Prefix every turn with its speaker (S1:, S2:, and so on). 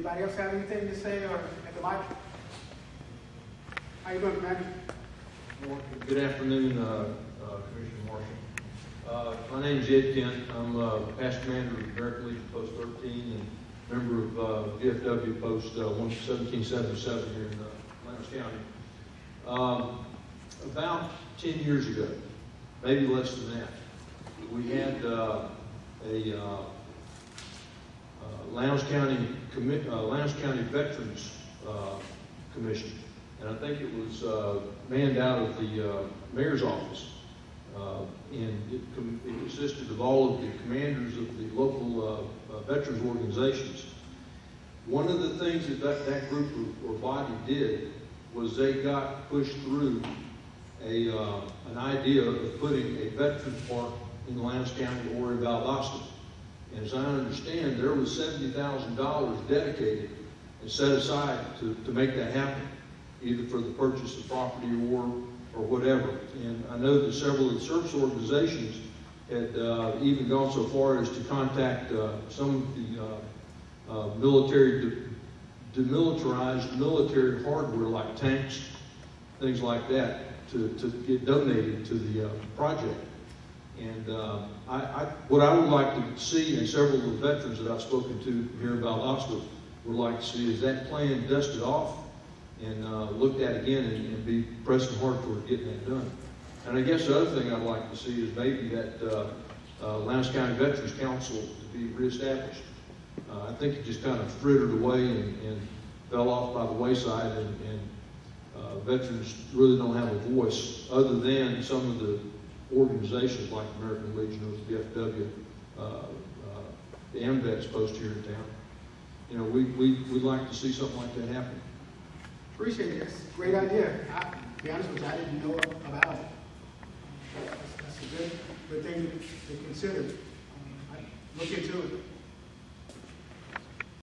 S1: Anybody else have anything to say or at the mic? How you doing, man?
S2: Good afternoon, Commissioner Marshall. My name is Ed Kent. I'm past commander of American Legion Post 13 and member of VFW Post 1777 here in Lowndes County. About 10 years ago, maybe less than that, we had a Lowndes County Veterans Commission, and I think it was manned out of the mayor's office, and it consisted of all of the commanders of the local veterans organizations. One of the things that group or body did was they got pushed through an idea of putting a veterans park in Lowndes County or in Valdosta. And as I understand, there was $70,000 dedicated and set aside to make that happen, either for the purchase of property or whatever. And I know that several of the service organizations had even gone so far as to contact some of the demilitarized military hardware like tanks, things like that, to get donated to the project. And what I would like to see, and several of the veterans that I've spoken to here in Valdosta would like to see, is that plan dusted off and looked at again and be pressing hard toward getting that done. And I guess the other thing I'd like to see is maybe that Lowndes County Veterans Council to be reestablished. I think it just kind of frittered away and fell off by the wayside, and veterans really don't have a voice other than some of the organizations like American Legion or VFW, the AMVETS post here in town. You know, we'd like to see something like that happen.
S1: Appreciate it. That's a great idea. To be honest with you, I didn't know about it. That's a good thing to consider. I look into it.